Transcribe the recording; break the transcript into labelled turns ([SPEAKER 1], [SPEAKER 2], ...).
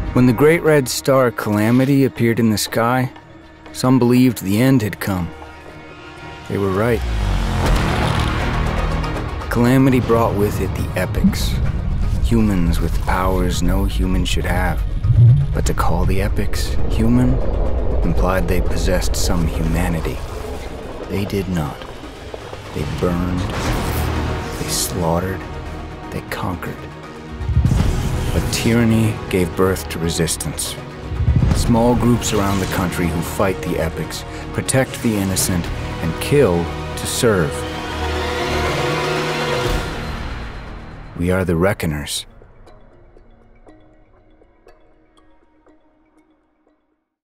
[SPEAKER 1] When the great red star Calamity appeared in the sky, some believed the end had come. They were right. Calamity brought with it the epics, humans with powers no human should have. But to call the epics human implied they possessed some humanity. They did not. They burned, they slaughtered, they conquered. But tyranny gave birth to resistance. Small groups around the country who fight the epics, protect the innocent, and kill to serve. We are the Reckoners.